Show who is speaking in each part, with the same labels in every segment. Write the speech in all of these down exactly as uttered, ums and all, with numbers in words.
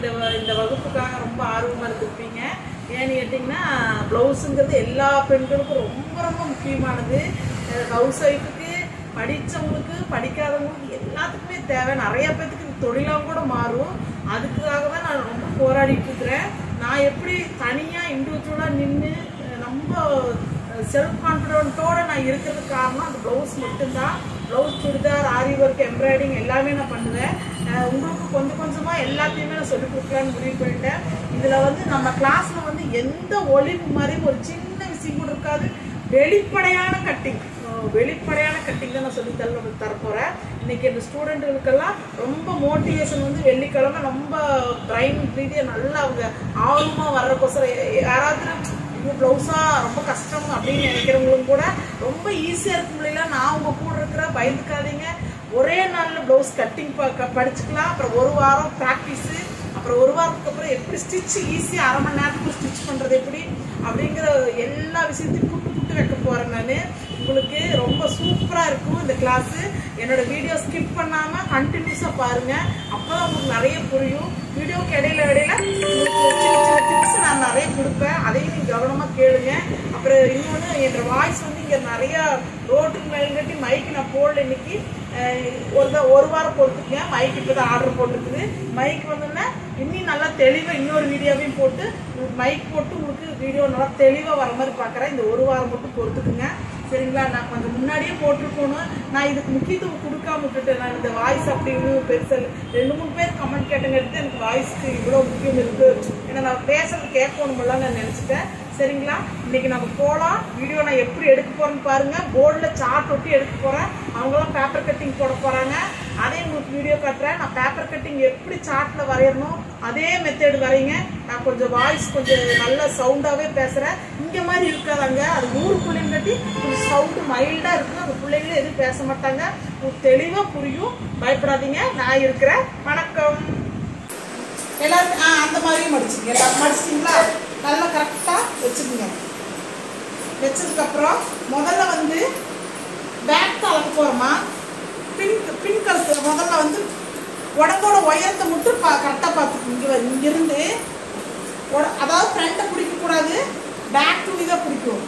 Speaker 1: இந்த இந்த வகுப்புக்காக ரொம்ப ஆர்வமாக இருந்திருப்பீங்க. ஏன்னு கேட்டிங்கன்னா ப்ளவுஸுங்கிறது எல்லா பெண்களுக்கும் ரொம்ப ரொம்ப முக்கியமானது. ஹவுஸ் ஒய்ஃபுக்கு, படித்தவங்களுக்கு, படிக்காதவங்களுக்கு எல்லாத்துக்குமே தேவை. நிறைய பேர்த்துக்கு தொழிலாக கூட மாறும். அதுக்காக தான் நான் ரொம்ப போராடிட்டு இருக்கிறேன். நான் எப்படி தனியாக இண்டிவிஜுவலாக நின்று ரொம்ப செல்ஃப் கான்ஃபிடென்ட்டோடு நான் இருக்கிறதுக்கு காரணம் அந்த ப்ளவுஸ் மட்டும்தான். Blouse, churidar, aari work, embroidering எல்லாமே நான் பண்ணுவேன். உங்களுக்கு கொஞ்சம் கொஞ்சமாக எல்லாத்தையுமே நான் சொல்லிக் கொடுக்கலான்னு முடிவு பண்ணிட்டேன். இதில் வந்து நம்ம கிளாஸில் வந்து எந்த ஒளிவு மாதிரி ஒரு சின்ன விஷயம் கூட இருக்காது. வெளிப்படையான கட்டிங் வெளிப்படையான கட்டிங் தான் நான் சொல்லி தர தரப்போகிறேன். இன்றைக்கி இந்த ஸ்டூடெண்ட்டுகளுக்கெல்லாம் ரொம்ப மோட்டிவேஷன் வந்து வெள்ளிக்கிழமை ரொம்ப பிரைன் ரீதியாக நல்லா அவங்க ஆர்வமாக வர்றக்கோசரம் யாராவது இது ப்ளவுஸாக ரொம்ப கஷ்டம் அப்படின்னு நினைக்கிறவங்களும் கூட ரொம்ப ஈஸியாக இருக்கும் இல்லைங்களா. நான் உங்கள் கூட இருக்கிற பயந்துக்காதீங்க. ஒரே நாளில் ப்ளவுஸ் கட்டிங் ப படிச்சுக்கலாம். அப்புறம் ஒரு வாரம் ப்ராக்டிஸு, அப்புறம் ஒரு வாரத்துக்கு அப்புறம் எப்படி ஸ்டிச் ஈஸியாக அரை மணி நேரத்துக்கு ஸ்டிச் பண்ணுறது எப்படி அப்படிங்கிற எல்லா விஷயத்தையும் புட்டு புட்டு வைக்க போகிறேன் நான். உங்களுக்கு ரொம்ப சூப்பராக இருக்கும் இந்த கிளாஸு. என்னோடய வீடியோ ஸ்கிப் பண்ணாமல் கண்டினியூஸாக பாருங்கள். அப்போ தான் உங்களுக்கு நிறைய புரியும். வீடியோக்கு இடையில இடையில உங்களுக்கு சின்ன சின்ன டிப்ஸ் நான் நிறைய கொடுப்பேன். அதையும் நீங்கள் கவனமாக கேளுங்க. அப்புறம் இன்னொன்று, என்னோடய வாய்ஸ் வந்து இங்கே நிறையா ரோட்டுக்கு மேலங்கட்டி மைக்கு நான் போடல. இன்னைக்கு ஒரு தான் ஒரு வாரம் போட்டுருக்கேன். மைக் இப்போ தான் ஆர்டர் போட்டுருக்குது. மைக் வந்தோன்னா இன்னும் நல்லா தெளிவாக இன்னொரு வீடியோவையும் போட்டு மைக் போட்டு உங்களுக்கு வீடியோ நல்லா தெளிவாக வர மாதிரி பார்க்குறேன். இந்த ஒரு வாரம் மட்டும் பொறுத்துக்குங்க, சரிங்களா. நான் கொஞ்சம் முன்னாடியே போட்டிருக்கணும். நான் இதுக்கு முக்கியத்துவம் கொடுக்காம விட்டுட்டேன். நான் இந்த வாய்ஸ் அப்படின்னு பெருசாக ரெண்டு மூணு பேர் கமெண்ட் கேட்டங்க எடுத்து எனக்கு வாய்ஸ்க்கு இவ்வளோ முக்கியம் இருக்குது, ஏன்னா நான் பேசுறது கேட்கணுமெல்லாம் நான் நினச்சிட்டேன், சரிங்களா. இன்னைக்கு நம்ம போகலாம். வீடியோ நான் எப்படி எடுக்க போகிறேன்னு பாருங்கள். போர்டில் சார்ட் ஒட்டி எடுக்க போகிறேன். அவங்களாம் பேப்பர் கட்டிங் போட போகிறாங்க. அதே உங்களுக்கு வீடியோ காட்டுறேன். நான் பேப்பர் கட்டிங் எப்படி சார்ட்டில் வரையணும் அதே மெத்தேடு வரைங்க. நான் கொஞ்சம் வாய்ஸ் கொஞ்சம் நல்ல சவுண்டாகவே பேசுகிறேன். இங்கே மாதிரி இருக்காதாங்க, அது ஊர் பிள்ளைங்க கட்டி கொஞ்சம் சவுண்டு மைல்டாக இருக்குது. அந்த பிள்ளைங்களும் எதுவும் பேச மாட்டாங்க. உங்களுக்கு தெளிவாக புரியும். பயப்படாதீங்க, நான் இருக்கிறேன். வணக்கம் எல்லாரும். ஆ அந்த மாதிரியும் மடிச்சுங்க. எல்லாரும் மடிச்சிட்டிங்களா? நல்லா கரெக்டாக வச்சுக்கோங்க. வச்சதுக்கப்புறம் முதல்ல வந்து பேக் அளக்க போகிறோமா, பின் பின் கழுத்து முதல்ல வந்து உடம்போட உயரத்தை மட்டும் பா கரெக்டாக பார்த்துக்கோங்க. இங்கிருந்து உட அதாவது ஃப்ரண்ட்டை பிடிக்கக்கூடாது, பேக் துணி தான் பிடிக்கும்.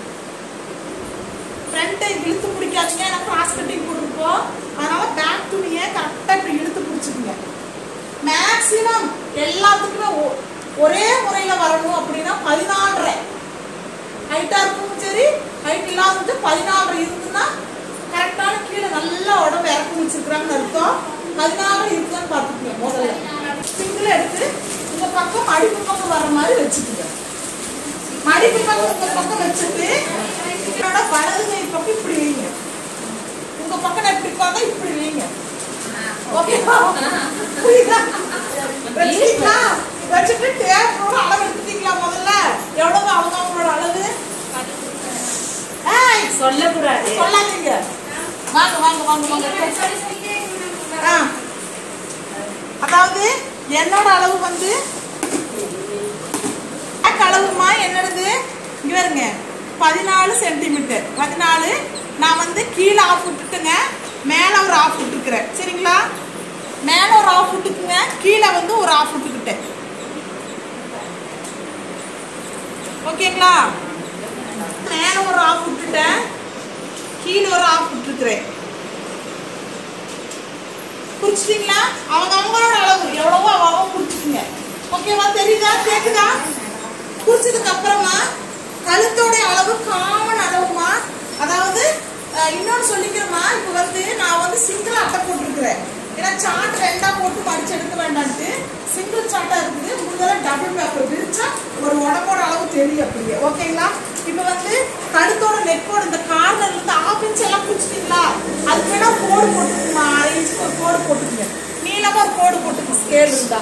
Speaker 1: ஃப்ரண்ட்டை இழுத்து பிடிக்காதீங்க, ஏன்னா கிராஸ் கட்டிங் போட்டிருப்போம். அதனால் பேக் துணியை கரெக்டாக இப்படி இழுத்து பிடிச்சிக்கோங்க. மேக்ஸிமம் எல்லாத்துக்குமே ஒரே முறையில் வரணும் அப்படின்னா பதினாலரை ஹைட்டாக இருக்கும், சரி. ஹைட் இல்லாத பதினாலரை இருக்குன்னா கரெக்டான கீழே நல்லா உடம்பு இறக்கி வச்சிருக்கிறாங்கன்னு அர்த்தம். பதினாலரை இருக்குதான்னு பார்த்துக்கோங்க. முதல்ல சிங்கிள் எடுத்து இந்த பக்கம் மடிப்பு பக்கம் வர மாதிரி வச்சுக்கோங்க. மடிப்பு பக்கம் இந்த பக்கம் வச்சுட்டு என்னோட வலது கை பக்கம் இப்படி வைங்க. உங்க பக்கம் எப்படி பார்த்தா இப்படி வைங்க. ஓகேவா? புரியுதா? வச்சுட்டீங்களா? வச்சுட்டு டேப்போட அளவு எடுத்துட்டீங்களா? முதல்ல எவ்வளவு அவங்க அவங்களோட அளவு சொல்லக்கூடாது, சொல்லாதீங்க. வாங்க வாங்க வாங்க வாங்க. அதாவது என்னோட அளவு வந்து அளவுமா என்னது இங்க வருங்க பதினாலு சென்டிமீட்டர். பதினாலு நான் வந்து கீழே ஆஃப் விட்டுட்டுங்க, மேலே ஒரு ஆஃப் விட்டுக்கிறேன், சரிங்களா. மேலே ஒரு ஆஃப் விட்டுக்குங்க, கீழே வந்து ஒரு ஆஃப் விட்டுக்கிட்டேன், ஓகேங்களா. மேலே ஒரு ஆஃப் விட்டுட்டேன், கீழே ஒரு ஆஃப் விட்டுருக்கிறேன். குறிச்சிட்டீங்களா? அவங்க அவங்களோட அளவு எவ்வளவோ அவங்க குறிச்சிட்டுங்க. ஓகேவா? தெரியுதா? கேக்குதா? குறிச்சதுக்கு அப்புறமா கழுத்தோட அளவு காமன் அளவுமா, அதாவது இன்னொன்று சொல்லிக்கிறோமா, இப்போ வந்து நான் வந்து சிங்கிள் அட்டை போட்டுருக்குறேன். ஏன்னா சார்ட் ரெண்டா போட்டு மடிச்சு எடுக்க வேண்டான்ட்டு சிங்கிள் சார்ட்டா இருக்குது. முடிஞ்சதெல்லாம் டபுள் பேப்பர் விரிச்சா ஒரு உடம்போட அளவு தெரியும் அப்படியே, ஓகேங்களா. இப்போ வந்து கழுத்தோட நெக்கோட இந்த கார்னர்ல இருந்து ஆஃப் இன்ச் எல்லாம் பிடிச்சிட்டீங்களா? அதுக்கு வேணா கோடு போட்டுக்குமா, அரை இன்ச்சுக்கு ஒரு கோடு போட்டுக்குங்க. நீளமா ஒரு கோடு போட்டுக்கு ஸ்கேல் இருந்தா.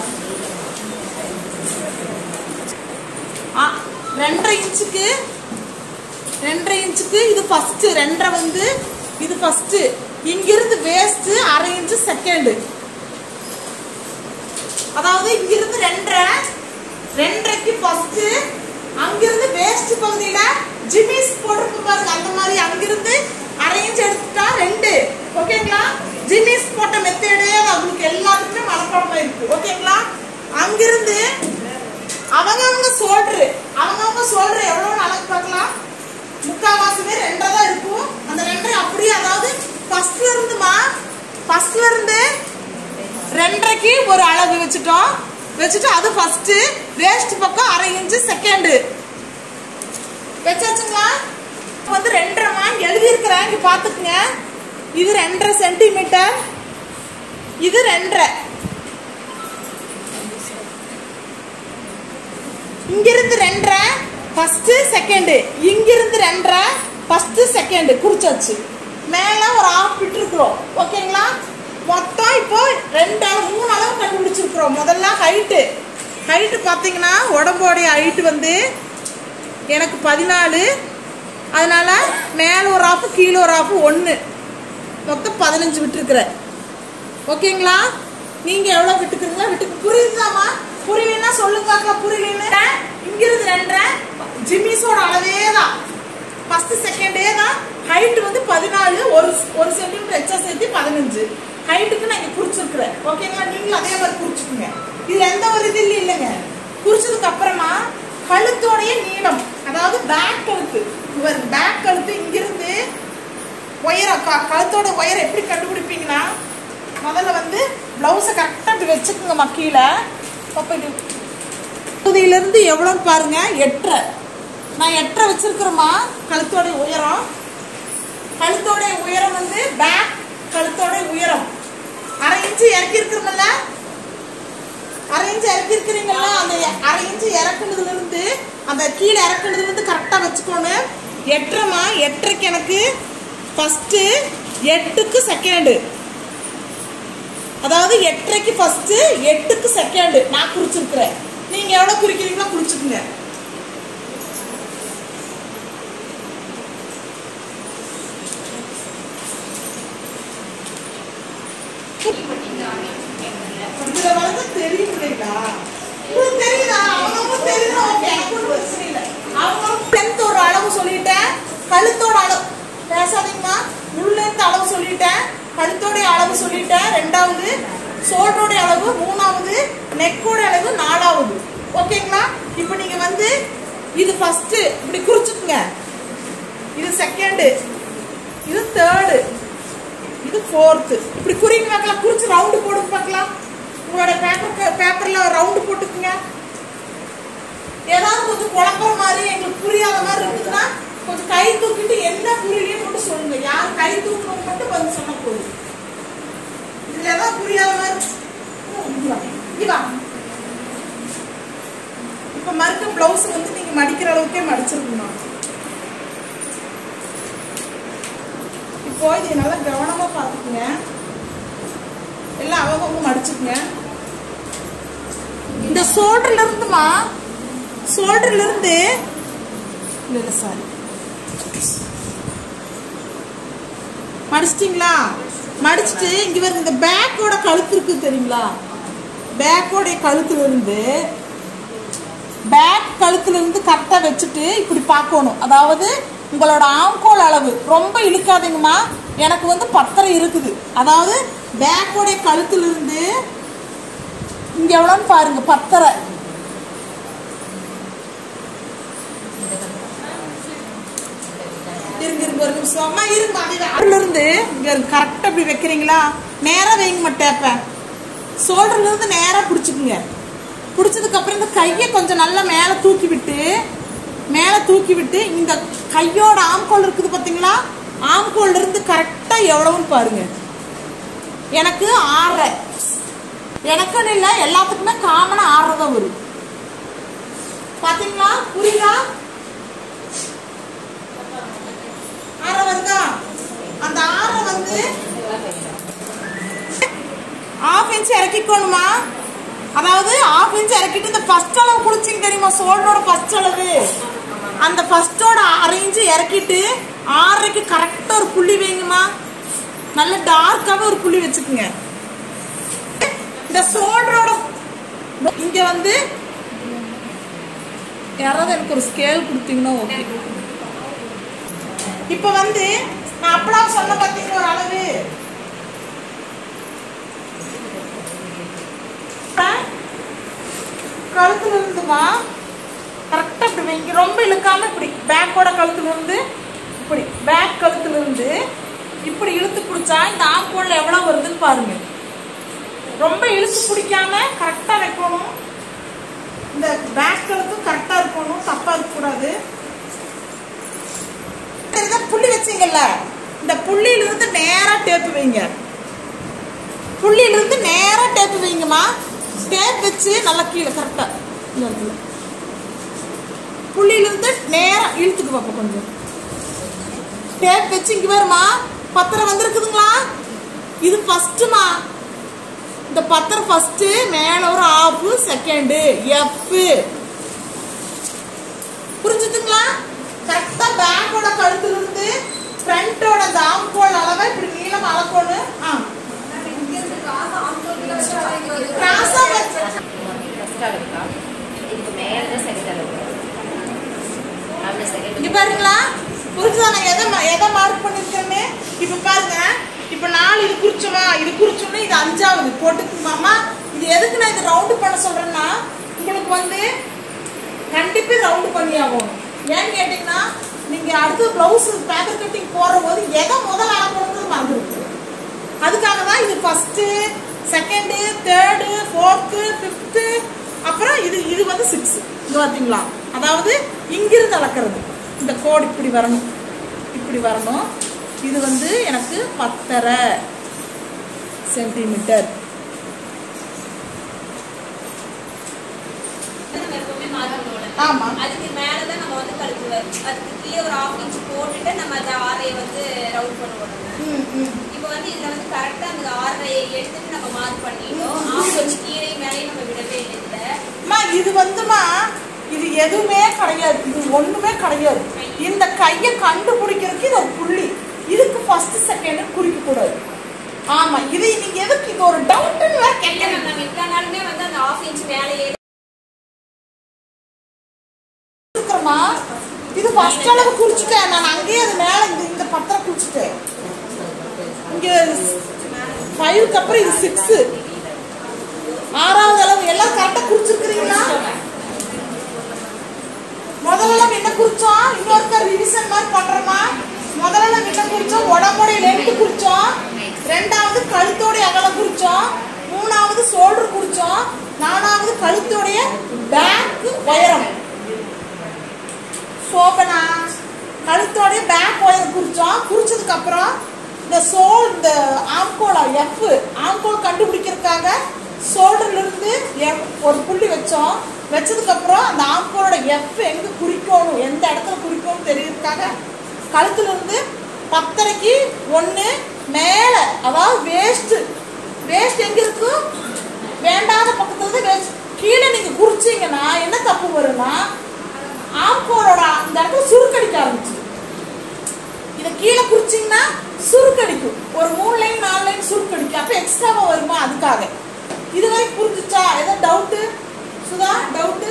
Speaker 1: ஆ ரெண்டரை இன்ச்சுக்கு ரெண்டரை இன்ச்சுக்கு இது ஃபர்ஸ்ட், ரெண்டரை வந்து இது ஃபர்ஸ்ட். இங்கிருந்து வேஸ்ட் அரை இன்ச்சு செகண்ட். அதாவது இங்கிருந்து ரெண்டரை ரெண்டரைக்கு ஃபர்ஸ்ட், அங்கிருந்து வேஸ்ட் பகுதியில ஜிமிஸ் போட்டு பாருங்க. அந்த மாதிரி அங்கிருந்து அரை இன்ச் எடுத்துட்டா ரெண்டு, ஓகேங்களா. ஜிமிஸ் போட்ட மெத்தேடே உங்களுக்கு எல்லாருக்குமே மனப்பாடமா இருக்கு, ஓகேங்களா. அங்கிருந்து அவங்க அவங்க சோல்டர் அவங்க அவங்க சோல்டர் எவ்வளவு அளவு பார்க்கலாம். முக்காவாசிமே ரெண்டரை தான் இருக்கும். அந்த ரெண்டரை அப்படியே அதாவது ஃபர்ஸ்ட்ல இருந்துமா ஃபர்ஸ்ட்ல இருந்து ரெண்டரைக்கு ஒரு அளவு வச்சுட்டோம். வச்சுட்டு அது ஃபர்ஸ்ட் வேஸ்ட் பக்கம் அரை இன்ச்சு செகண்ட் வச்சாச்சுங்களா. வந்து ரெண்டரைமா எழுதி இருக்கிறேன், இங்க பாத்துக்குங்க. இது ரெண்டரை சென்டிமீட்டர், இது ரெண்டரை. இங்கிருந்து ரெண்டரை ஃபர்ஸ்ட் செகண்ட், இங்கிருந்து ரெண்டரை ஃபர்ஸ்ட் செகண்ட் குறிச்சாச்சு. மேல ஒரு ஆஃப் விட்டு இருக்கிறோம். ஓகேங்களா. மொத்தம் இப்போ ரெண்டு அளவு மூணு அளவு கண்டுபிடிச்சிருக்கிறோம். முதல்ல ஹைட்டு ஹைட்டு பார்த்தீங்கன்னா உடம்போடைய ஹைட்டு வந்து எனக்கு பதினாலு. அதனால மேல ஒரு ஆஃப் கீழே ஒரு ஆஃப் ஒன்று, மொத்தம் பதினஞ்சு விட்டுருக்குறேன். ஓகேங்களா. நீங்க எவ்வளவு விட்டுக்கிறீங்களா விட்டு புரியுதாமா? புரியலன்னா சொல்லுங்க பார்க்கலாம். புரியலன்னு இங்கிருந்து ரெண்டரை ஜிம்மிஸோட அளவே தான், ஃபர்ஸ்ட் செகண்டே தான். ஹைட் வந்து பதினாலு, ஒரு ஒரு சென்டிமீட்டர் எக்ஸ்ட்ரா சேர்த்து பதினஞ்சு ஹைட்டுக்கு நான் இங்க குறிச்சிருக்கிறேன். ஓகேங்களா. நீங்களும் அதே மாதிரி குறிச்சுக்குங்க. இதுல எந்த ஒரு இது இல்லைங்க. குறிச்சதுக்கு அப்புறமா கழுத்தோடைய நீளம், அதாவது பேக் கழுத்து, பேக் கழுத்து இங்கிருந்து உயரம், கழுத்தோட உயரம் எப்படி கண்டுபிடிப்பீங்கன்னா முதல்ல வந்து பிளவுஸை கரெக்டாக இப்படி வச்சுக்கோங்க மக்கீல. பகுதியிலிருந்து எவ்வளோன்னு பாருங்க. எட்டரை நான் எட்டரை வச்சிருக்கிறோமா கழுத்தோட உயரம். கழுத்தோட உயரம் வந்து பேக் கழுத்தோட உயரம் அரை இன்ச்சு இறக்கி இருக்கிறோம்ல, அரை இன்ச்சு இறக்கி இருக்கிறீங்களா. அந்த அரை இன்ச்சு இறக்குனதுல இருந்து அந்த கீழே இறக்குனதுல இருந்து கரெக்டா வச்சுக்கோணும். எட்டரைமா எட்டரைக்கு எனக்கு ஃபர்ஸ்ட், எட்டுக்கு செகண்ட், அதாவது எட்டரைக்கு ஃபர்ஸ்ட் எட்டுக்கு செகண்ட் நான் குறிச்சிருக்கிறேன். நீங்க எவ்வளவு குறிக்கிறீங்களோ குறிச்சுக்குங்க. தெரியும் இல்லைங்களா? உங்களுக்கு தெரியுதா? அவங்க தெரியுதா? ஓகே, எனக்கு ஒரு பிரச்சனை இல்லை. அவங்க லென்த் ஒரு அளவு சொல்லிட்டேன், கழுத்தோட அளவு பேசாதீங்கம்மா. முள் லென்த் அளவு சொல்லிட்டேன், கழுத்தோட அளவு சொல்லிட்டேன், ரெண்டாவது ஷோல்டரோட அளவு மூணாவது, நெக்கோட அளவு நாலாவது. ஓகேங்களா. இப்போ நீங்க வந்து இது ஃபர்ஸ்ட் இப்படி குறிச்சுக்குங்க, இது செகண்ட், இது தேர்டு, இது ஃபோர்த்து. இப்படி குறிங்க பார்க்கலாம். குறிச்சு ரவுண்டு போடுங்க பார்க்கலாம். உங்களோட பேப்பர் பேப்பர்ல ரவுண்டு போட்டுக்குங்க. ஏதாவது கொஞ்சம் குழப்பற மாதிரி எங்களுக்கு புரியாத மாதிரி இருக்குதுன்னா கொஞ்சம் கை தூக்கிட்டு என்ன புரியலைன்னு மட்டும் சொல்லுங்க. யார் கை தூக்கணும் மட்டும் வந்து சொன்ன போதும். இதுல ஏதாவது புரியாத மாதிரி இப்ப மறுக்க பிளவுஸ் வந்து நீங்க மடிக்கிற அளவுக்கே மடிச்சிருக்கணும். இப்போ இது நல்லா கவனமா பாத்துக்குங்க. எல்லாம் அவங்க மடிச்சுக்குங்க. இந்த ஷோல்டர்ல இருந்துமா ஷோல்டர்ல இருந்து இல்ல சாரி மடிச்சிட்டீங்களா? மடிச்சுட்டு இங்க வர இந்த பேக்கோட கழுத்து இருக்கு தெரியுங்களா? பேக்கோட கழுத்துல இருந்து பேக் கழுத்துல இருந்து கரெக்டா வச்சுட்டு இப்படி பார்க்கணும். அதாவது உங்களோட ஆம்கோல் அளவு ரொம்ப இழுக்காதீங்கம்மா. எனக்கு வந்து பத்தரை இருக்குது. அதாவது பேக்கோட கழுத்துல இருந்து இங்க எவ்வளவுன்னு பாருங்க, பத்தரை. இருங்க இருங்க ஒரு நிமிஷம் அம்மா இருங்க. அதுல இருந்து இங்க கரெக்டா இப்படி வைக்கிறீங்களா? நேரா வைங்க மாட்டேப்ப. ஷோல்டர்ல இருந்து நேரா பிடிச்சுக்குங்க. பிடிச்சதுக்கு அப்புறம் இந்த கையை கொஞ்சம் நல்லா மேல தூக்கி விட்டு மேல தூக்கி விட்டு இந்த கையோட ஆம்கோல் இருக்குது பாத்தீங்களா? ஆம்கோல்ல இருந்து கரெக்டா எவ்வளவுன்னு பாருங்க. எனக்கு ஆறரை. எனக்குன்னு இல்லை, எல்லாத்துக்குமே காமனா ஆறரை தான் வரும். பாத்தீங்களா? புரியுதா? ஆறரை வருதா? அந்த ஆறரை வந்து ஆஃப் இன்ச் இறக்கிக்கணுமா? அதாவது ஆஃப் இன்ச் இறக்கிட்டு இந்த ஃபர்ஸ்ட் அளவு குளிச்சிங்க தெரியுமா? ஷோல்டரோட ஃபர்ஸ்ட் அளவு, அந்த ஃபர்ஸ்டோட அரை இன்ச்சு இறக்கிட்டு ஆறரைக்கு கரெக்டா ஒரு புள்ளி வைங்கம்மா. நல்ல டார்க்காவே ஒரு புள்ளி வச்சுக்குங்க. இந்த ஷோல்டரோட இங்க வந்து யாராவது எனக்கு ஒரு ஸ்கேல் கொடுத்தீங்கன்னா ஓகே. இப்ப வந்து நான் அப்பலாம் சொன்ன பார்த்தீங்கன்னா ஒரு அளவு கழுத்துல இருந்துமா கரெக்டா இப்படி வைங்க, ரொம்ப இழுக்காம இப்படி பேக்கோட கழுத்துல இருந்து இப்படி பேக் கழுத்துல இருந்து இப்படி இழுத்து பிடிச்சா இந்த ஆம்கோல்ல எவ்வளவு வருதுன்னு பாருங்க. ரொம்ப இழுத்து பிடிக்காம கரெக்டா வைக்கணும். இந்த பேக் கழுத்து கரெக்டா இருக்கணும், தப்பா இருக்க கூடாது. புள்ளி வச்சீங்கல்ல, இந்த புள்ளியில இருந்து நேரா டேப் வைங்க. புள்ளியில இருந்து நேரா டேப் வைங்கம்மா. டேப் வச்சு நல்லா கீழே கரெக்டா இந்த இடத்துல புள்ளியில இருந்து நேரா இழுத்துக்கு பார்ப்போம். கொஞ்சம் டேப் வச்சு இங்க வருமா பத்திரம் வந்திருக்குதுங்களா? இது ஃபர்ஸ்ட்மா. இந்த பத்திரம் ஃபர்ஸ்ட், மேல ஒரு ஆஃப், செகண்ட் எஃப். புரிஞ்சுதுங்களா? கரெக்டா பேக்கோட கழுத்துல இருந்து ஃப்ரண்டோட அந்த ஆம்கோல் அளவை இப்படி நீளம் அளக்கணும். ஆ கிராஸா வச்சு இங்க பாருங்களா? புரிஞ்சுதா நான் எதை எதை மார்க் பண்ணிருக்கேன்னு? இப்ப பாருங்க, இப்ப நாலு இது குறிச்சோமா, இது குறிச்சோம்னா இது அஞ்சாவது போட்டுக்குமாமா. இது எதுக்கு நான் இது ரவுண்டு பண்ண சொல்றேன்னா, உங்களுக்கு வந்து கண்டிப்பா ரவுண்டு பண்ணி ஆகணும். ஏன்னு கேட்டீங்கன்னா, நீங்க அடுத்து பிளவுஸ் பேப்பர் கட்டிங் போற போது எதை முதல் அளக்கணும்னு மறந்துருக்கு. அதுக்காக தான் இது first, second, third, fourth, fifth, அப்புறம் இது இது வந்து சிக்ஸ். இது பார்த்தீங்களா? அதாவது இங்கிருந்து அளக்கிறது. இந்த கோடு இப்படி வரணும், இப்படி வரணும். இது வந்து எனக்கு பத்தரை சென்டிமீட்டர். ஆமா,
Speaker 2: அதுக்கு மேலதான் நம்ம வந்து கழுத்து அதுக்கு கீழே ஒரு ஹாஃப் இன்ச் போட்டுட்டு நம்ம அந்த ஆரையை வந்து ரவுண்ட் பண்ணுவோம். இப்போ வந்து இதுல வந்து கரெக்டா அந்த ஆரையை எடுத்துட்டு நம்ம மார்க் பண்ணிட்டோம். ஹாஃப் இன்ச் கீழே மேலேயும் நம்ம விடவே இல்லை.
Speaker 1: இது வந்துமா இது எதுவுமே கிடையாது, இது ஒண்ணுமே கிடையாது. இந்த கையை கண்டுபிடிக்கிறதுக்கு இது ஒரு புள்ளி. இதுக்கு ஃபர்ஸ்ட் செகண்ட் குறிக்க கூடாது. ஆமா, இது நீங்க எதுக்கு இது ஒரு டவுட்னு வேற கேட்கறீங்க.
Speaker 2: நம்ம இத்தனை நாளுமே வந்து அந்த ஹாஃப் இன்ச் மேலேயே
Speaker 1: இருக்குறமா. இது ஃபர்ஸ்ட் அளவு குறிச்சிட்டேன் நான். அங்கேயே அது மேல இந்த இந்த பத்திரம் குறிச்சிட்டேன். இங்க ஃபைவ்க்கு அப்புறம் இது சிக்ஸ். ஆறாவது அளவு எல்லாம் கரெக்டா குறிச்சிருக்கீங்களா? முதல்ல என்ன குறிச்சோம், இன்னொருக்க ரிவிஷன் மாதிரி பண்றோமா. முதல்ல என்ன குறிச்சோம், உடம்போடைய லென்த் குறிச்சோம். ரெண்டாவது கழுத்தோடைய அகலம் குறிச்சோம். மூணாவது ஷோல்டர் குறிச்சோம். நாலாவது கழுத்தோடைய பேக் உயரம். சோபனா கழுத்தோடைய பேக் உயரம் குறிச்சோம். குறிச்சதுக்கு அப்புறம் இந்த சோல் இந்த ஆம்கோலா எஃப் ஆம்கோல் கண்டுபிடிக்கிறதுக்காக ஷோல்டர்ல இருந்து ஒரு புள்ளி வச்சோம். வச்சதுக்கு அப்புறம் அந்த ஆம்கோலோட எஃப் எங்க குறிக்கணும், எந்த இடத்துல குறிக்கணும் தெரியறதுக்காக கழுத்துல இருந்து பத்தரைக்கு ஒண்ணு மேல, அதாவது வேஸ்ட் வேஸ்ட் எங்க இருக்கு, வேண்டாத பக்கத்துல வேஸ்ட் கீழே நீங்க குறிச்சீங்கன்னா என்ன தப்பு வரும்னா, ஆம்கோலோட அந்த இடத்துல சுருக்கடிக்க ஆரம்பிச்சு. இதை கீழே குறிச்சிங்கன்னா சுருக்கடிக்கும். ஒரு மூணு லைன் நாலு லைன் சுருக்கடிக்கும். அப்ப எக்ஸ்ட்ராவா வருமா? அதுக்காக. இதுவரை புரிஞ்சுச்சா? ஏதோ டவுட்டு சுதா? டவுட்டு?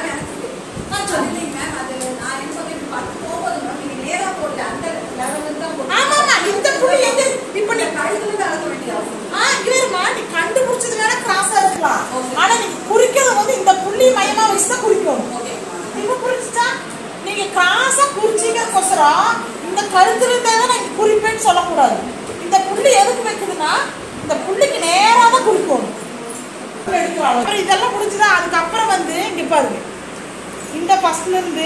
Speaker 1: இந்த புள்ளி எங்க இப்ப நீ நீ கண்டுபிடிச்சது வேணா கிராஸா இருக்கலாம். ஆனா நீங்க குறிக்கிறது வந்து இந்த புள்ளி மையமா வச்சுதான் குறிக்கணும். இப்ப புரிஞ்சுச்சா? நீங்க கிராஸா குறிச்சீங்கக்கோசரம் இந்த கழுத்துல இருந்தா நீங்க குறிப்பேன்னு சொல்லக்கூடாது. இந்த புள்ளி எதுக்கு வைக்குதுன்னா, இந்த புள்ளிக்கு நேரா தான் குறிக்கணும். இதெல்லாம் முடிஞ்சுதா? அதுக்கப்புறம் வந்து இங்க பாருங்க, இந்த ஃபர்ஸ்ட்ல இருந்து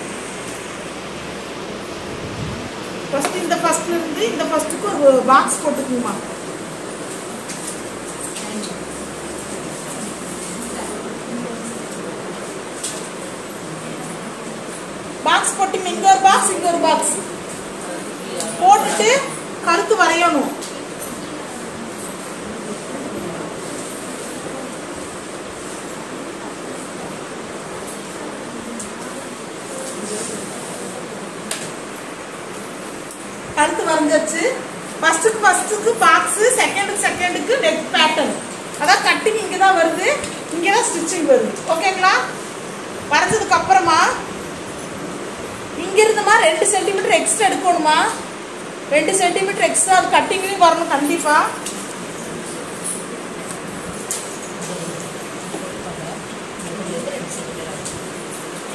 Speaker 1: ஃபர்ஸ்ட் இந்த ஃபர்ஸ்ட்ல இருந்து இந்த ஃபர்ஸ்ட்டுக்கு ஒரு பாக்ஸ் போட்டுக்குமா. பாக்ஸ் போட்டு இங்க ஒரு பாக்ஸ் இங்க ஒரு பாக்ஸ் போட்டுட்டு கழுத்து வரையணும். கழுத்து வரைஞ்சாச்சு. ஃபர்ஸ்ட்டுக்கு ஃபர்ஸ்ட்டுக்கு பாக்ஸ், செகண்டுக்கு செகண்டுக்கு நெக் பேட்டர்ன். அதான் கட்டிங் இங்கே தான் வருது, இங்கே தான் ஸ்டிச்சிங் வருது. ஓகேங்களா? வரைஞ்சதுக்கு அப்புறமா இங்கிருந்துமா ரெண்டு சென்டிமீட்டர் எக்ஸ்ட்ரா எடுக்கணுமா. ரெண்டு சென்டிமீட்டர் எக்ஸ்ட்ரா அது கட்டிங்லையும் வரணும் கண்டிப்பா.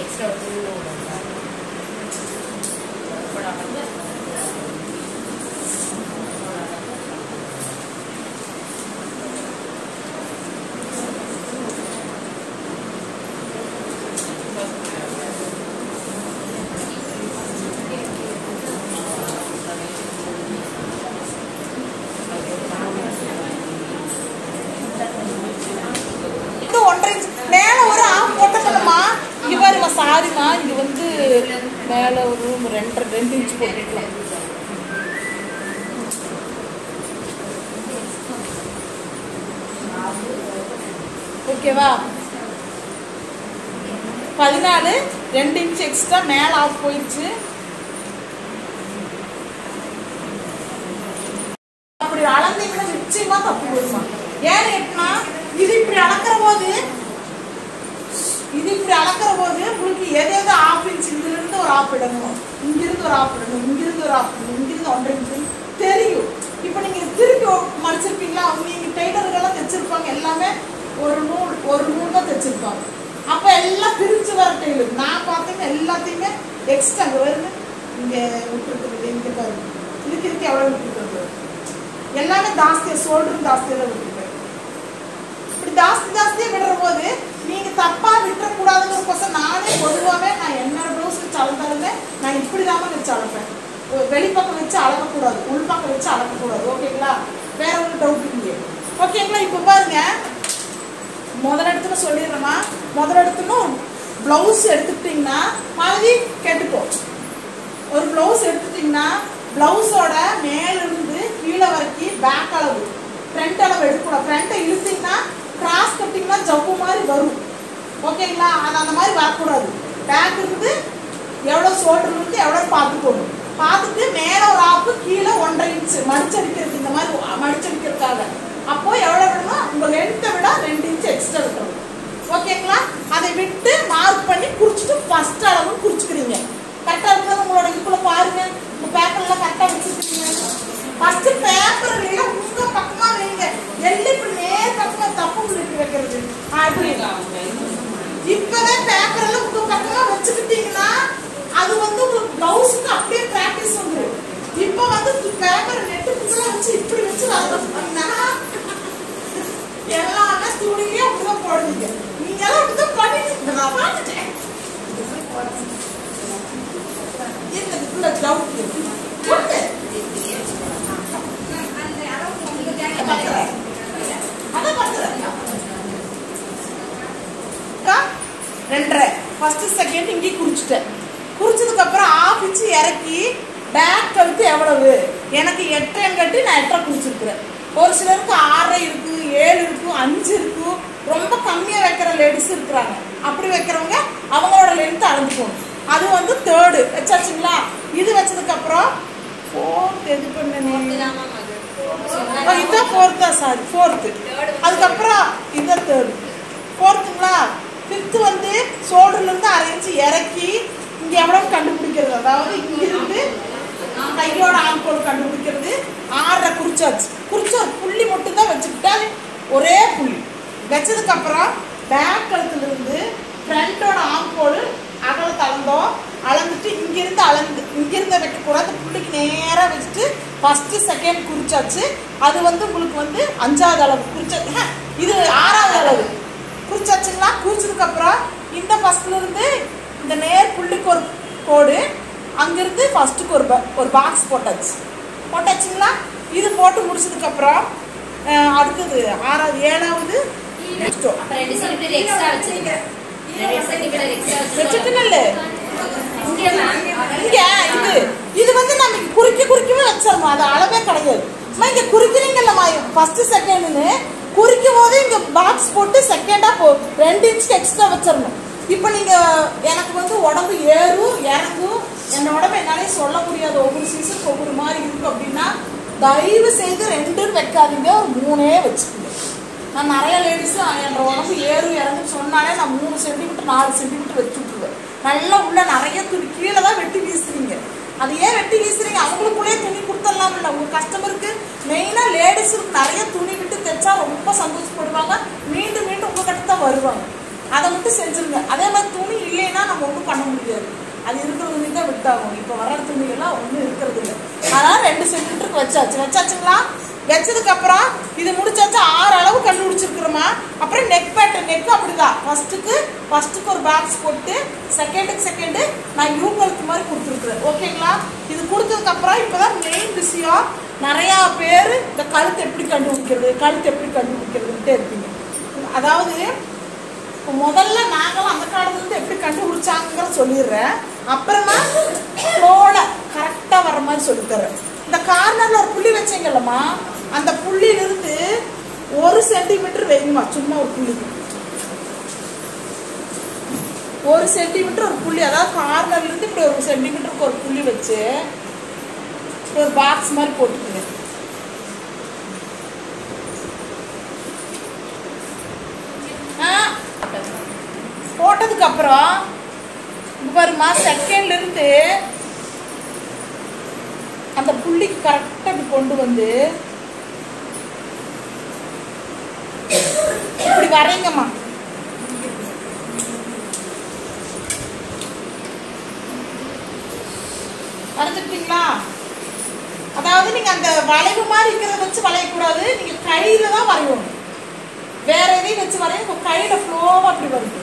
Speaker 2: எக்ஸ்ட்ரா உள்ள விடுங்க.
Speaker 1: சாரிமா இது வந்து மேலே ஒரு ரெண்டு ரெண்டு இன்ச் போட்டுக்கலாம். ஓகேவா? பதினாலு ரெண்டு இன்ச் எக்ஸ்ட்ரா மேலே ஆஃப் போயிடுச்சு. அப்படி அளந்தீங்கன்னா நிச்சயமா தப்பு போடுமா. ஏன்னு கேட்டா இது இப்படி அளக்கிற போது இது இப்படி அளக்கிற போது உங்களுக்கு எது எது ஆஃப் இன்ச் இதுல இருந்து ஒரு ஆஃப் இடணும், இங்கிருந்து ஒரு ஆஃப் இடணும், இங்கிருந்து ஒரு ஆஃப் இடணும், இங்கிருந்து ஒன்றரை இன்ச் தெரியும். இப்போ நீங்க திருப்பி மடிச்சிருப்பீங்களா? அவங்க நீங்க டெய்லர்கள்லாம் தைச்சிருப்பாங்க, எல்லாமே ஒரு நூல் ஒரு நூல் தான் தைச்சிருப்பாங்க. அப்ப எல்லாம் பிரிச்சு வர டெய்லர் நான் பார்த்தீங்கன்னா எல்லாத்தையுமே எக்ஸ்ட்ரா அங்கே வருது. இங்க விட்டுருக்குறது இங்க பாருங்க, இதுக்கு இதுக்கு எவ்வளவு விட்டுருக்குறது எல்லாமே ஜாஸ்தியா ஷோல்டரும் ஜாஸ்தியா தான் விட்டுருக்கேன். இப்படி ஜாஸ்தி ஜாஸ்தியா விடுற போது நீங்க தப்பா விட்டுறக்கூடாதுங்கிறக்கோசம் நானே பொதுவாகவே நான் என்னோட ப்ளவுஸ் வச்சு அளந்தாலுமே நான் இப்படிதாம வச்சு அளப்பேன். வெளிப்பக்கம் வச்சு அளக்கக்கூடாது, உள்பக்கம் வச்சு அளக்கக்கூடாது. ஓகேங்களா? வேற ஒரு டவுட் இல்லையே. ஓகேங்களா? இப்போ பாருங்க, முதல் இடத்துல சொல்லிடுறேமா. முதல் இடத்துல பிளவுஸ் எடுத்துக்கிட்டீங்கன்னா மாதிரி கேட்டுக்கோ. ஒரு பிளவுஸ் எடுத்துட்டீங்கன்னா பிளவுஸோட மேலிருந்து கீழே வரைக்கும் பேக் அளவு ஃப்ரண்ட் அளவு எடுக்கக்கூடாது. ஃப்ரண்ட்டை இழுத்தீங்கன்னா கிராஸ் கட்டிங்கன்னா ஜவ்வு மாதிரி வரும். ஓகேங்களா? அது அந்த மாதிரி வரக்கூடாது. பேக் இருந்து எவ்வளோ ஷோல்டர் இருந்து எவ்வளோ பார்த்துக்கணும். பார்த்துட்டு மேலே ஒரு ஆப்பு கீழே ஒன்றரை இன்ச்சு மடிச்சடிக்கிறது, இந்த மாதிரி மடிச்சடிக்கிறதுக்காக. அப்போ எவ்வளோ விடணும்? உங்கள் லென்த்தை விட ரெண்டு இன்ச்சு எக்ஸ்ட்ரா விட்டுரும். ஓகேங்களா? அதை விட்டு மார்க் பண்ணி குறிச்சிட்டு ஃபர்ஸ்ட் அளவு குறிச்சுக்கிறீங்க. கரெக்டாக இருக்கிறது உங்களோட இதுக்குள்ள பாருங்க. உங்கள் பேப்பர்லாம் கரெக்டாக வச்சுருக்கீங்க. ஃபர்ஸ்ட் பேப்பர் எல்லாம் உங்க பக்கமா வைங்க. எல்லாம் இப்படி நேர் பக்கமா தப்பு உங்களுக்கு வைக்கிறது. அப்படி இப்பவே பேப்பர் எல்லாம் உங்க பக்கமா வச்சுக்கிட்டீங்கன்னா அது வந்து உங்களுக்கு பிளவுஸுக்கு அப்படியே பிராக்டிஸ் வந்துடும். இப்போ வந்து பேப்பர் நெட்டுக்குள்ள வச்சு இப்படி வச்சு வளர்த்தீங்கன்னா எல்லாமே துணியே அப்படிதான் போடுவீங்க. நீங்க எல்லாம் அப்படிதான் பண்ணிட்டு நான் பார்த்துட்டேன். இதுக்குள்ள டவுட் ரெண்டரை ஃபர்ஸ்ட் செகண்ட் இங்கே குறிச்சிட்டேன். குறிச்சதுக்கு அப்புறம் ஆஃப் இன்ச்சு இறக்கி பேக் கழுத்து எவ்வளவு எனக்கு எட்டரை கட்டி நான் எட்டரை குறிச்சிருக்கிறேன். ஒரு சிலருக்கு ஆறரை இருக்கு, ஏழு இருக்கு, அஞ்சு இருக்கு. ரொம்ப கம்மியாக வைக்கிற லேடிஸ் இருக்கிறாங்க. அப்படி வைக்கிறவங்க அவங்களோட லென்த் அளந்துக்கணும். அது வந்து தேர்டு வச்சாச்சுங்களா? இது வச்சதுக்கு அப்புறம் ஃபோர்த் எது பண்ணேன் இதுதான் ஃபோர்த்தா சாரி ஃபோர்த்து. அதுக்கப்புறம் இதுதான் தேர்டு. ஃபோர்த்துங்களா? ஃபிஃப்த்து வந்து ஷோல்டர்லேருந்து அரை இன்ச்சு இறக்கி இங்கே எவ்வளோ கண்டுபிடிக்கிறது, அதாவது இங்கிருந்து கையோட ஆண்கோல் கண்டுபிடிக்கிறது. ஆறரை குறிச்சாச்சு. குறிச்ச ஒரு புள்ளி மட்டும் தான் வச்சுக்கிட்டா ஒரே புள்ளி வச்சதுக்கு அப்புறம் பேக் கழுத்துலேருந்து ஃப்ரண்டோட ஆண்கோல் அகலத்தை அளந்தோம். அளந்துட்டு இங்கிருந்து அளந்து இங்கிருந்து வைக்கக்கூடாது, புள்ளிக்கு நேராக வச்சுட்டு ஃபஸ்ட்டு செகண்ட் குறிச்சாச்சு. அது வந்து உங்களுக்கு வந்து அஞ்சாவது அளவு குறிச்சா, இது ஆறாவது அளவு குறிச்சாச்சுங்களா? குறிச்சதுக்கப்புறம் இந்த ஃபஸ்ட்லேருந்து இந்த நேர் புள்ளிக்கு ஒரு கோடு, அங்கிருந்து ஃபஸ்ட்டுக்கு ஒரு ஒரு பாக்ஸ் போட்டாச்சு. போட்டாச்சுங்களா? இது போட்டு முடிச்சதுக்கப்புறம் அடுத்தது ஆறாவது ஏழாவது இது வந்து நம்ம குறிக்க குறிக்கவே வச்சிடணும். அது அளவே கிடையாது. இங்க குறிக்கிறீங்கல்லம்மா ஃபர்ஸ்ட் செகண்ட்னு குறிக்கும் போது இங்க பாக்ஸ் போட்டு செகண்டா போ ரெண்டு இன்ச் எக்ஸ்ட்ரா வச்சிடணும். இப்போ நீங்க எனக்கு வந்து உடம்பு ஏறும் இறங்கும், என் உடம்பு என்னாலே சொல்ல முடியாது, ஒவ்வொரு சீசனுக்கு ஒவ்வொரு மாதிரி இருக்கு அப்படின்னா தயவு செய்து ரெண்டுன்னு வைக்காதீங்க, ஒரு மூணே வச்சுக்கோங்க. நான் நிறைய லேடிஸு என் உடம்பு ஏறும் இறங்குன்னு சொன்னாலே நான் மூணு சென்டிமீட்டர் நாலு சென்டிமீட்டர் வச்சு விட்டுருவேன். நல்லா உள்ள நிறைய துணி கீழே தான் வெட்டி வீசுறீங்க. அது ஏன் வெட்டி வீசுறீங்க? அவங்களுக்குள்ளே துணி கொடுத்துடலாம் இல்லை? உங்கள் கஸ்டமருக்கு மெயினாக லேடிஸுக்கு நிறைய துணி விட்டு தைச்சா ரொம்ப சந்தோஷப்படுவாங்க, மீண்டும் மீண்டும் உங்கள் கிட்ட தான் வருவாங்க. அதை மட்டும் செஞ்சுருங்க. அதே மாதிரி துணி இல்லைன்னா நம்ம ஒன்றும் செட் ஆகும். இப்போ வர துணியெல்லாம் ஒன்றும் இருக்கிறது இல்லை. அதனால் ரெண்டு சென்டிமீட்டருக்கு வச்சாச்சு. வச்சாச்சுங்களா? வச்சதுக்கப்புறம் இது முடிச்சாச்சு. ஆறு அளவு கண்டுபிடிச்சிருக்கிறோமா. அப்புறம் நெக் பேட்டர்ன். நெக் அப்படிதான். ஃபஸ்ட்டுக்கு ஃபஸ்ட்டுக்கு ஒரு பாக்ஸ் போட்டு செகண்டுக்கு செகண்டு நான் இவங்களுக்கு மாதிரி கொடுத்துருக்குறேன். ஓகேங்களா? இது கொடுத்ததுக்கப்புறம் இப்போ தான் மெயின் விஷயம். நிறையா பேர் இந்த கழுத்து எப்படி கண்டுபிடிக்கிறது கழுத்து எப்படி கண்டுபிடிக்கிறதுன்ட்டே இருப்பீங்க. அதாவது முதல்ல நாங்களும் அந்த காலத்துலேருந்து எப்படி கண்டுபிடிச்சாங்கிற சொல்லிடுறேன். அப்புறமா ஃப்ளோவில் கரெக்டாக வர மாதிரி சொல்லித்தரேன். இந்த கார்னரில் ஒரு புள்ளி வச்சிங்கல்லம்மா, அந்த புள்ளியிலிருந்து ஒரு சென்டிமீட்டர் வைங்கம்மா. சும்மா ஒரு புள்ளி, ஒரு சென்டிமீட்டர் ஒரு புள்ளி, அதாவது கார்னர்லேருந்து இப்படி ஒரு சென்டிமீட்டருக்கு ஒரு புள்ளி வச்சு ஒரு பாக்ஸ் மாதிரி போட்டுக்குங்க. போட்டதுக்கு அப்புறம் பாருமா, செகண்ட்ல இருந்து அந்த புள்ளிக்கு கரெக்டா இப்படி கொண்டு வந்து இப்படி வரைங்கம்மா. வரைஞ்சிட்டீங்களா? அதாவது நீங்க அந்த வளைவு மாதிரி இருக்கிறத வச்சு வளையக்கூடாது. நீங்க கையில தான் வரையணும். வேற எதையும் வச்சு வரைய கையில ஃப்ளோவா அப்படி வருது.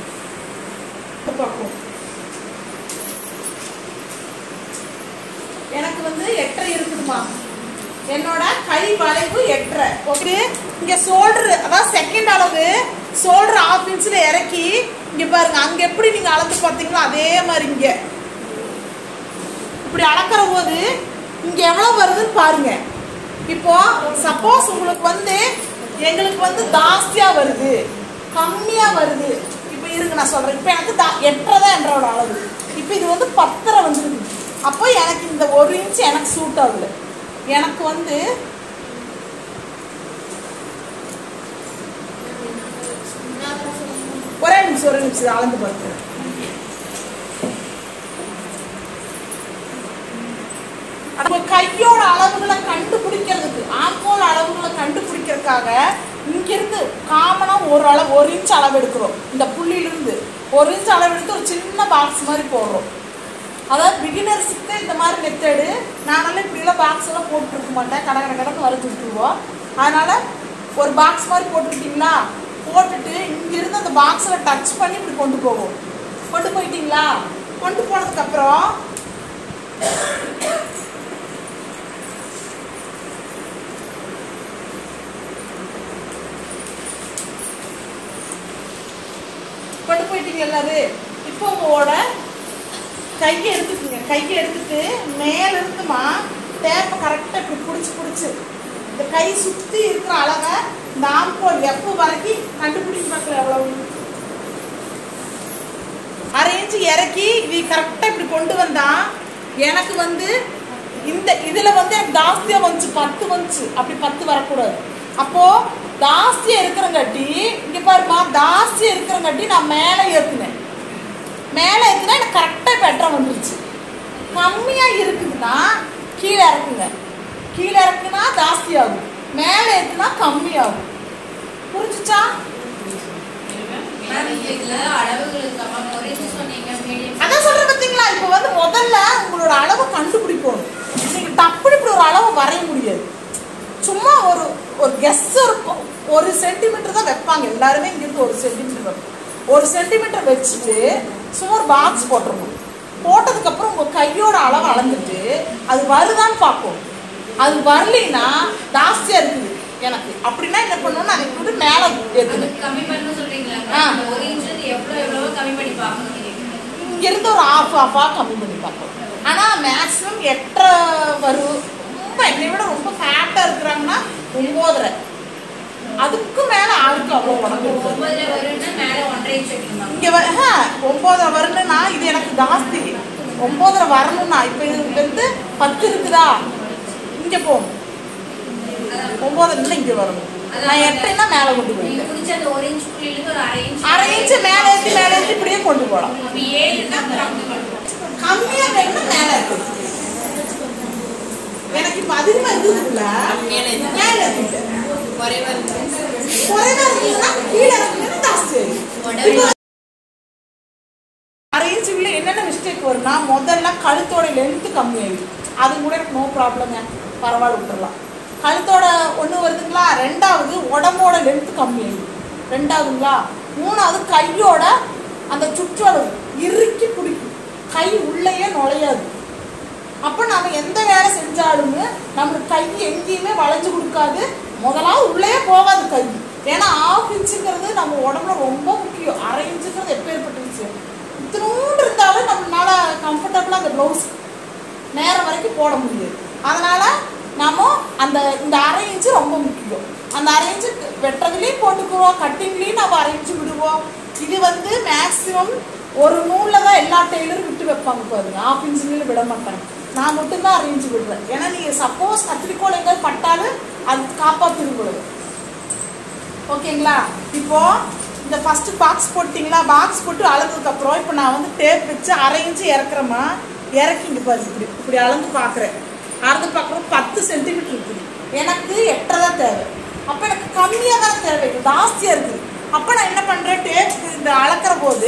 Speaker 1: எனக்கு வந்து எட்டரை இருக்குதுமா. என்னோட கை வளைவு எட்டரை. ஓகே, இங்க ஷோல்டர் அதாவது செகண்ட் அளவு ஷோல்டர் ஆஃப் இன்ச்ல இறக்கி இங்க பாருங்க. அங்க எப்படி நீங்க அளந்து பார்த்தீங்களோ அதே மாதிரி இங்க இப்படி அளக்கிற போது இங்க எவ்வளவு வருதுன்னு பாருங்க. இப்போ சப்போஸ் உங்களுக்கு வந்து எங்களுக்கு வந்து ஜாஸ்தியா வருது கம்மியா வருது. இப்போ இருங்க நான் சொல்றேன். இப்போ எனக்கு எட்டரை தான் என்றோட அளவு. இப்போ இது வந்து பத்தரை வந்துருக்கு. அப்போ எனக்கு இந்த ஒரு இன்ச் எனக்கு சூட் ஆகுது. எனக்கு வந்து ஒரே நிமிஷம் ஒரு நிமிஷம் அளந்து பார்க்கிறேன். கையோட அளவுகளை கண்டுபிடிக்கிறதுக்கு ஆம்போல் அளவுகளை கண்டுபிடிக்கிறதுக்காக இங்கிருந்து காமனா ஒரு அளவு ஒரு இன்ச் அளவு எடுக்கிறோம். இந்த புள்ளியிலிருந்து ஒரு இன்ச் அளவு எடுத்து ஒரு சின்ன பாக்ஸ் மாதிரி போடுறோம். அதாவது பிகினர்ஸுக்கு இந்த மாதிரி மெத்தடு. நானெல்லாம் இப்படிலாம் பாக்ஸ் எல்லாம் போட்டுருக்க மாட்டேன். கடை கடை கடைக்கு வரைஞ்சி விட்டுருவோம். அதனால ஒரு பாக்ஸ் மாதிரி போட்டுக்கிட்டீங்களா, போட்டுட்டு இங்கிருந்து அந்த பாக்ஸில் டச் பண்ணி இப்படி கொண்டு போவோம். கொண்டு போயிட்டீங்களா? கொண்டு போனதுக்கப்புறம் கொண்டு போயிட்டீங்க எல்லாரும். இப்போ உங்களோட கையை எடுத்துக்குங்க. கையை எடுத்துட்டு மேல இருந்துமா டேப்பை கரெக்டாக இப்படி பிடிச்சி பிடிச்சி இந்த கை சுற்றி இருக்கிற அழகை இந்த ஆம்போல் எப்போ வரைக்கும் கண்டுபிடிக்க பார்க்கல. எவ்வளவு அரை இன்ச்சு இறக்கி இது கரெக்டாக இப்படி கொண்டு வந்தா எனக்கு வந்து இந்த இதில் வந்து எனக்கு ஜாஸ்தியாக வந்துச்சு, பத்து வந்துச்சு. அப்படி பத்து வரக்கூடாது. அப்போ ஜாஸ்தியா இருக்கிறங்காட்டி இங்க பாருமா, ஜாஸ்தியா இருக்கிறங்காட்டி நான் மேலே ஏற்றுனேன். மேலே ஏற்றுனா எனக்கு கரெக்டாக பெட்டரா வந்துருச்சு. கம்மியா இருக்குதுன்னா கீழே இறக்குங்க. கீழே இறக்குனா ஜாஸ்தி ஆகும், மேலே ஏற்றுனா கம்மியாகும். புரிஞ்சுச்சா? அதான் சொல்றேன் பார்த்தீங்களா. இப்போ வந்து முதல்ல உங்களோட அளவு கண்டுபிடிப்போம். நீங்க டப்புனு இப்படி ஒரு அளவு வரைய முடியாது. சும்மா ஒரு ஒரு கெஸ் ஒரு ஒரு சென்டிமீட்டர் தான் வைப்பாங்க எல்லாருமே. இங்கிருந்து ஒரு சென்டிமீட்டர் வைப்போம். ஒரு சென்டிமீட்டர் வச்சுட்டு சும்மா ஒரு பாக்ஸ் போட்டுருவோம். போட்டதுக்கப்புறம் உங்கள் கையோட அளவு அளந்துட்டு அது வருதான்னு பார்ப்போம். அது வரலைன்னா ஜாஸ்தியாக இருக்குது எனக்கு அப்படின்னா என்ன பண்ணணும்னு அதை கூட மேலே ஏற்றுணும். இங்கிருந்து ஒரு ஆஃப் ஆஃபாக கம்மி பண்ணி பார்ப்போம். ஆனால் மேக்ஸிமம் எட்டரை வரும். ரொம்ப என்னை விட ரொம்ப ஃபேட்டாக இருக்கிறாங்கன்னா ஒம்போதரை, அதுக்கு மேலே ஆளுக்கு அவ்வளோ உடம்பு இங்கே வர ஒம்போதரை வரணும்னா இது எனக்கு ஜாஸ்தி. ஒம்போதரை வரணும்னா இப்போ இது வந்து பத்து இருக்குதா, இங்கே போகும். ஒம்போதரை இங்கே வரணும். நான் எட்டைன்னா மேலே கொண்டு போயிட்டேன். அரை இன்ச்சு மேலே ஏற்றி மேலே ஏற்றி இப்படியே கொண்டு போகலாம். கம்மியாக வேணும்னா மேலே இருக்குது. எனக்கு இப்போ அதிகமாக இருந்ததுல மேலே ஏற்றிட்டேன். குறைவா இருந்ததுன்னா கீழே இருக்குன்னு ஜாஸ்தி. அரை இன்ச்சு ஆஃபீஸுக்குள்ள என்னென்ன மிஸ்டேக் வரும்னா முதல்ல கழுத்தோட லென்த்து கம்மியாயிடும். அது கூட எனக்கு நோ ப்ராப்ளங்க, பரவாயில்ல விட்டுடலாம். கழுத்தோட ஒன்று வருதுங்களா. ரெண்டாவது உடம்போட லென்த்து கம்மியாயிடும். ரெண்டாவதுங்களா. மூணாவது கையோட அந்த சுற்றளவு இறுக்கி பிடிக்கும், கை உள்ளேயே நுழையாது. அப்போ நம்ம எந்த வேலை செஞ்சாலும் நம்மளுக்கு கை எங்கேயுமே வளைஞ்சு கொடுக்காது, முதலாவது உள்ளே போகாது கை. ஏன்னா ஆஃப் இன்ச்சுங்கிறது நம்ம உடம்புல ரொம்ப முக்கியம். அரை இன்ச்சுங்கிறது எப்பேற்பட்ட விஷயம். இத்தினூண்டு இருந்தாலும் நம்மளால கம்ஃபர்டபுளாக அந்த ப்ளவுஸ் நேரம் வரைக்கும் போட முடியாது. அதனால் நம்ம அந்த இந்த அரை இன்ச்சு ரொம்ப முக்கியம். அந்த அரை இன்ச்சு வெட்டுறதுலேயும் போட்டுக்குவோம், கட்டிங்லேயும் நம்ம அரை இன்ச்சு விடுவோம். இது வந்து மேக்ஸிமம் ஒரு நூலில் தான் எல்லா டெய்லரும் விட்டு வைப்பாங்க பாருங்க, ஆஃப் இன்ச்சுன்னு விட மாட்டாங்க. நான் மட்டும்தான் அரை இன்ச்சு விடுறேன். ஏன்னா நீங்கள் சப்போஸ் கத்திரிக்கோள் எங்கேயாவது பட்டாலும் அது காப்பாற்றிருக்கூடாது. ஓகேங்களா. இப்போது இந்த ஃபஸ்ட்டு பாக்ஸ் போட்டிங்களா, பாக்ஸ் போட்டு அளந்ததுக்கப்புறம் இப்போ நான் வந்து டேப் வச்சு அரை இன்ச்சு இறக்குறேம்மா. இறக்கிங்க பாருங்க, இப்படி இப்படி அளந்து பார்க்குறேன். அளந்து பார்க்குறோம் பத்து சென்டிமீட்டர் இருக்குது. எனக்கு எட்டரை தான் தேவை. அப்போ எனக்கு கம்மியாக தான் தேவை, ஜாஸ்தியாக இருக்குது. அப்போ நான் என்ன பண்ணுறேன், டேப் இந்த அளக்கிற போது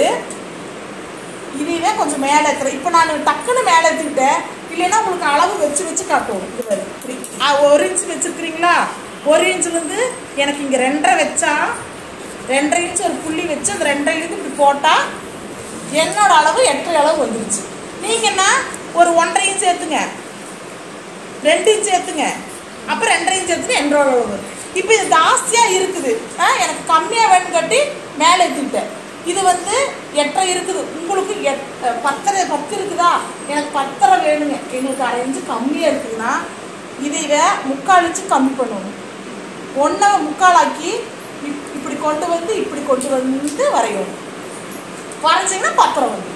Speaker 1: இதுவே கொஞ்சம் மேலே ஏற்றுறேன். இப்போ நான் டக்குன்னு மேலே ஏற்றிக்கிட்டேன், இல்லைன்னா உங்களுக்கு அளவு வச்சு வச்சு காட்டுவோம். இது வரும் இப்படி ஒரு இன்ச்சு வச்சுருக்கிறீங்களா, ஒரு இன்ச்சுலேருந்து எனக்கு இங்கே ரெண்டரை வச்சா ரெண்டரை இன்ச்சு ஒரு புள்ளி வச்சு அந்த ரெண்டரைலேருந்து இப்படி போட்டால் என்னோட அளவு எட்டரை அளவு வந்துருச்சு. நீங்கன்னா ஒரு ஒன்றரை இன்ச்சு ஏற்றுங்க, ரெண்டு இன்ச்சு ஏற்றுங்க, அப்புறம் ரெண்டரை இன்ச்சு ஏற்றுங்க, என்னோட அளவு வரும். இப்போ இது ஜாஸ்தியாக இருக்குது, எனக்கு கம்மியாக வேணும்னு கட்டி மேலே ஏற்றிக்கிட்டேன். இது வந்து எட்டரை இருக்குது, உங்களுக்கு எட் பத்தரை பத்து இருக்குதா, எனக்கு பத்தரை வேணுங்க, எங்களுக்கு அரை இன்ச்சு கம்மியாக இருக்குதுன்னா இதை முக்கால் இன்ச்சு கம்மி பண்ணணும். ஒன்றை முக்காலாக்கி இப்படி கொண்டு வந்து இப்படி கொண்டு வந்து வரையணும். வரைஞ்சிங்கன்னா பத்தரை வந்து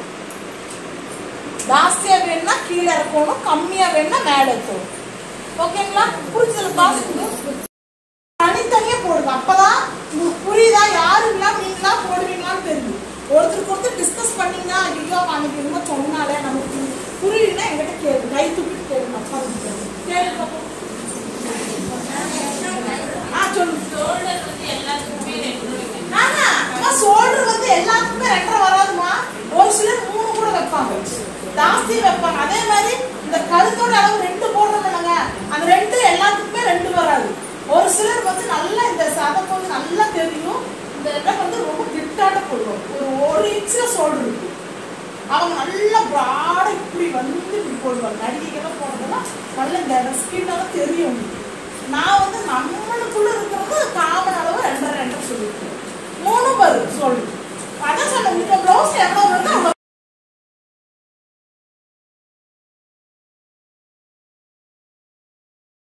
Speaker 1: ஜாஸ்தியாக வேணும்னா கீழே இறக்கணும், கம்மியாக வேணும்னா மேலே இருக்கணும். ஓகேங்களா. புரிஞ்சதில் பாஸ் தனித்தனியாக போடுங்க, அப்போதான் உங்களுக்கு புரியுதா, யாருங்களா நீங்களா போடுவீங்களான்னு தெரியும். ஒருத்தருக்கு ஒருத்தர் டிஸ்கஸ் பண்ணிங்கன்னா ஐயோ அன்னைக்கு என்னமோ சொன்னாலே நமக்கு புரியலன்னா என்கிட்ட கேளு, கை தூக்கிட்டு கேளுங்க. அப்பா கேளுங்க. ஆ சொல்லுங்க. சோல்டர் வந்து எல்லாத்துக்குமே ரெண்டரை வராதுமா, ஒரு சிலர் மூணு கூட வைப்பாங்க, ஜாஸ்தி வைப்பாங்க. அதே மாதிரி இந்த கழுத்தோட அளவு ரெண்டு போடுறோம்லங்க, அந்த ரெண்டு எல்லாத்துக்குமே ரெண்டு வராது. ஒரு சிலர் வந்து நல்லா இந்த சதம் வந்து நல்லா தெரியும், இந்த இடம் வந்து ரொம்ப கிட்டாட்ட போடுவோம். ஒரு ஒரு இன்ச்சுல சோல்டர் இருக்கு, அவங்க நல்லா ப்ராடா இப்படி வந்து இப்படி போடுவாங்க. நடிகைகள்லாம் போடுறதுன்னா நல்ல இந்த ஸ்கின்னால தெரியும். நான் வந்து நம்மளுக்குள்ள இருக்கிறது காமன் அளவு ரெண்டரை ரெண்டரை சொல்லியிருக்கேன். மூணு வரும் சொல்றேன்.